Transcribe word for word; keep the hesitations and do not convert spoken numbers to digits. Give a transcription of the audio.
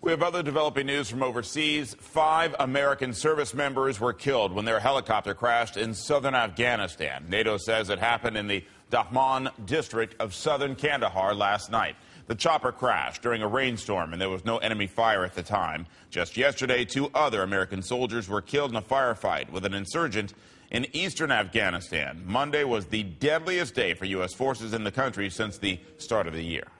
We have other developing news from overseas. Five American service members were killed when their helicopter crashed in southern Afghanistan. NATO says it happened in the Daman district of southern Kandahar last night. The chopper crashed during a rainstorm, and there was no enemy fire at the time. Just yesterday, two other American soldiers were killed in a firefight with an insurgent in eastern Afghanistan. Monday was the deadliest day for U S forces in the country since the start of the year.